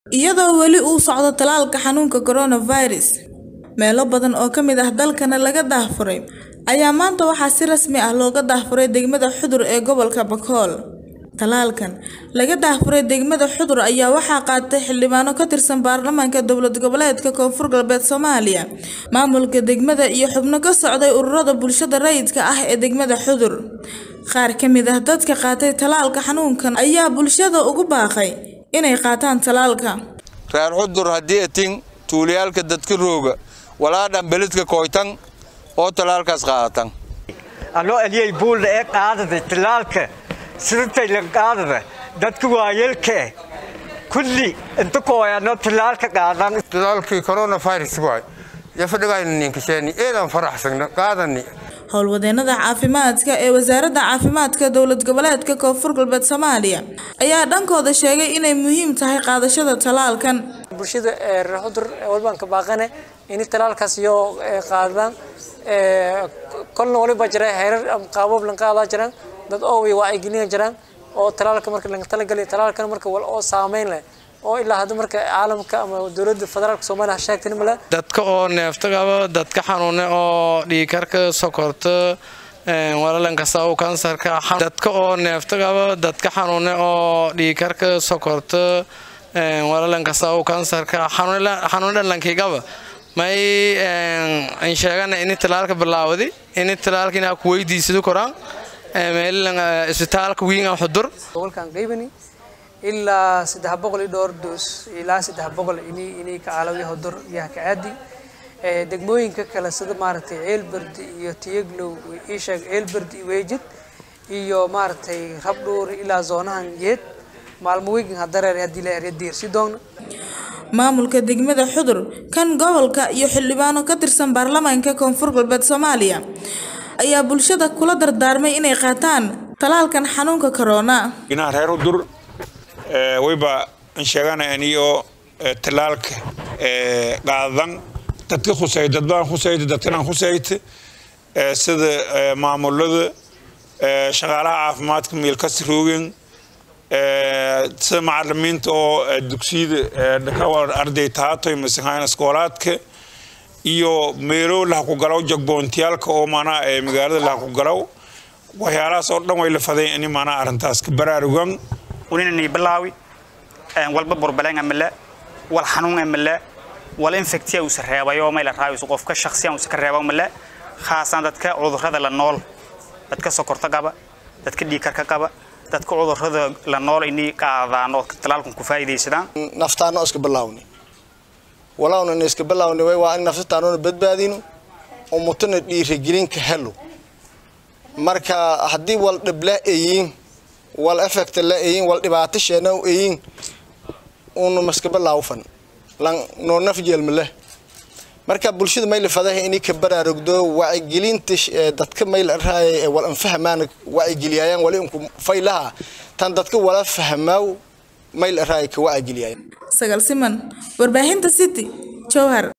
iyadoo weli uu socdo talaalka xanuunka coronavirus meelo badan oo kamid ah dalkana laga daahfuray ayaa maanta waxaa si rasmi ah looga daahfuray degmada Xudur ee gobolka Bakool. Talaalkan laga daahfuray degmada Xudur ayaa waxaa qaatay xildhibaano ka tirsan baarlamaanka dowlad goboleedka Koonfur Galbeed Soomaaliya, maamulka degmada iyo xubno ka socday ururada bulshada rayidka ah ee degmada Xudur. Qaar kamid ah dadka qaatay talaalka xanuunkan ayaa bulshada ugu baaqay inay qaataan talaalka. reer Xudur hadii atin tuuliyalka dadka rooga walaadhan beledka kooytan oo talaalkaas qaatan anoo aliyay buul ee qaaday talaalka sidoo la qaaday dadku waayelka kulli inta kooyano talaalka qaadan talaalkii coronavirus waay ya fadhigayn ninkashani eedan faraxsan qaadani howlwadeenada caafimaadka ee wasaaradda caafimaadka dowlad goboleedka Koonfur Galbeed Soomaaliya ayaa dhankooda sheegay inay muhiim tahay qaadashada talaalkan. bulshada reer Xudur walbaan ka baaqane in talaalkaas iyo qaadaan kolna waliba jiray heerar qaabab lan qaada jiraan dad oo way wacyigelin jiraan oo talaalka marka laga talagalay talaalkan marka wal oo saameyn leh oo ilaa hadda marka caalamka ama dawladda federaalka Soomaaliya sheegtay ma dadka oo neefta qaba dadka xanuunay oo dhiig karka sokorta walalanka saaw kansarka dadka oo neefta qaba dadka xanuunay oo dhiig karka sokorta walalanka saaw kansarka xanuunan lankii qaba may in sheegana in talaalka bilaawday in talaalkina ku weydiisado koraan meelan isbitaalka weyn ah Xudur gobolkan qaybani ilaa 300 door dos ilaa 300 inay ka caawiyo Xudur iyo kaadi degmooyinka kala sida maartay Eelbird iyo Tiyaglow iyo sheeg Eelbird iyo Weejid iyo maartay Rabdhuur ilaa zoonahan jeed maalmooyin hadareer hadii la ereedir sidoo maamulka degmada Xudur kan gobolka iyo xildhibaano ka tirsan baarlamaanka Koonfur Galbeed Soomaaliya ayaa bulshada kula dardaarmay inay qaataan talaalkan xanuunka corona. inaan reer Xudur wayba in sheegana aniyo talaalka qaadan dadka khusay dadbaan khusay dadkana khusay sida maamulada shaqaalaha caafimaadka meel ka siroogan macallimiinta oo dugsiyada ka arday taatay masaxaan iskoolaadka iyo meelo la ku galaw jagboontialka oo maana magaalada la ku galaw waxyaalahaas oo dhan way la faday in maana arintaas ka baraarugan ونني بلاوي والببر بلعنا ملا والحنون ملا والإنفكتيا وسرّيابا يوم إلى رأي وسقف كشخصيا وسكرّيابا ملا خاصة دتك عذر هذا للنول دتك سكر تجابا دتك ديكر كجابا دتك عذر هذا للنول إني كذا نول تلالكم كفاية سدان نفتانو أسك بلاوني ولا أنا أسك بلاوني وين نفتانو بدبادينو ومتن يرجعين كهلو مركا هدي والدبلة إيين والإفكت اللي إيين والإبعاتش أنا وإيين ونمسك باللاوفن لان نونفجي المله مركب بلشيد ما يلفظه إني كبر ركضو وعجلين تش دتك ما يلرها والانفهمان وعجليان ولينكم فيلها تندتك ولا فهموا ما يلرها كوعجليان سجل سمن ورباهين تسيتي جوهر